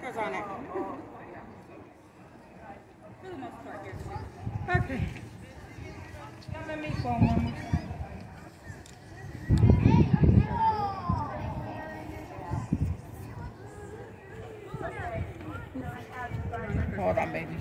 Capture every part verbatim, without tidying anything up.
stickers on it. For the most part, here. Okay. Let me phone Mama. Hold on, baby.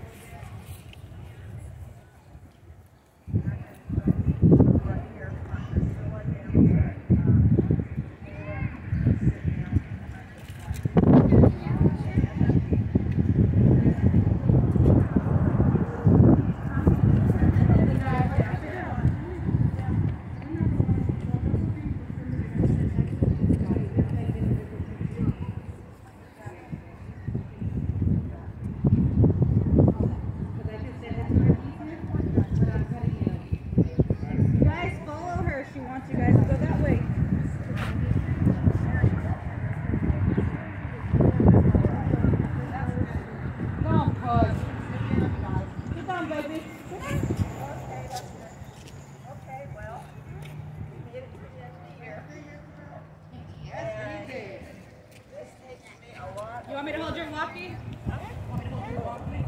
You want me to hold your walkie? Want me to hold your walkie?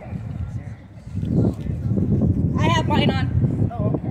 I have mine on. Oh, okay.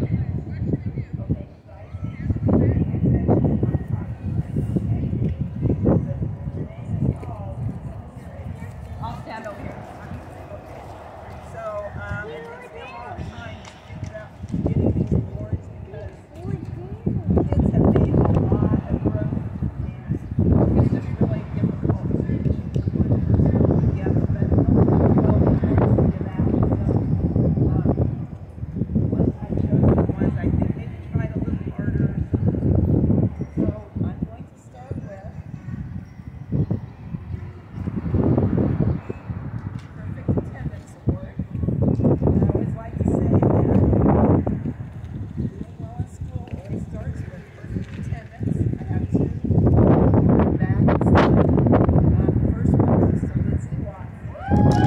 I'll stand over here. So, um, it takes me a long time to figure out getting these awards because kids have made a lot of growth and it's just really difficult to put together. But well, the awards to give out. So, um, ones I chose ones I think maybe tried a little harder. So, I'm going to start with Perfect Attendance Award. I always like to say that doing well in school always starts with perfect attendance. I have two bags. Um, the first one goes to Lindsay Watson.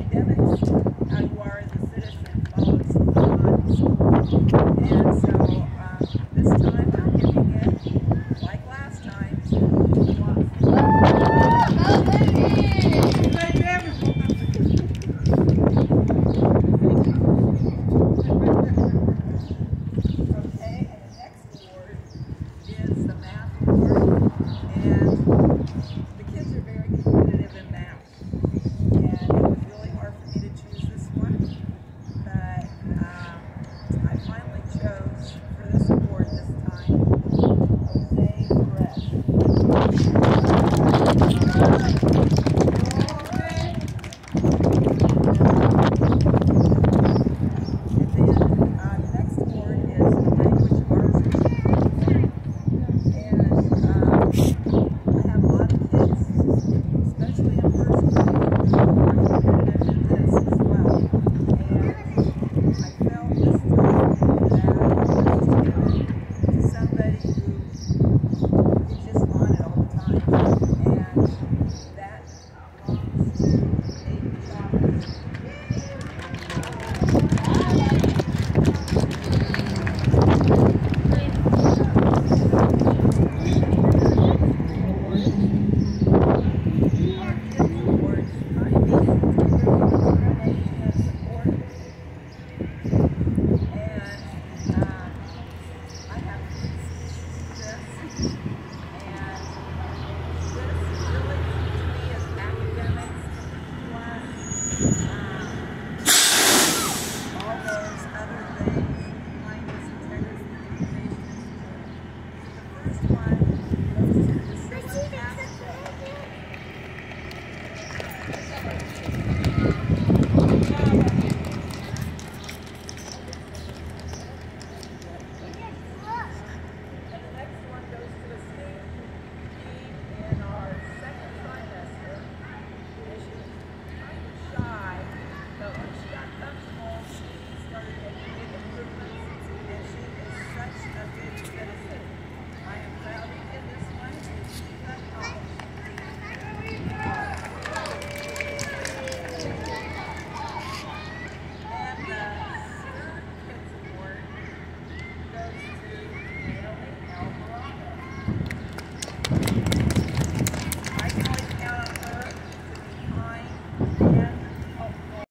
And so